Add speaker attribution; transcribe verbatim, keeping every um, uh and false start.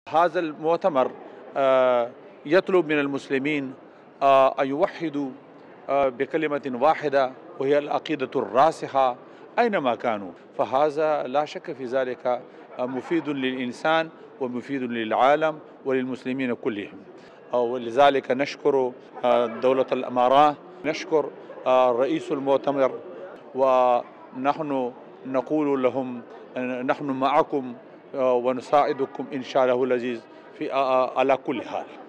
Speaker 1: هذا المؤتمر يطلب من المسلمين أن يوحدوا بكلمة واحدة، وهي العقيدة الراسخة أينما كانوا، فهذا لا شك في ذلك مفيد للإنسان ومفيد للعالم وللمسلمين كلهم. ولذلك نشكر دولة الإمارات، نشكر رئيس المؤتمر، ونحن نقول لهم نحن معكم ونساعدكم إن شاء الله العزيز في على كل حال.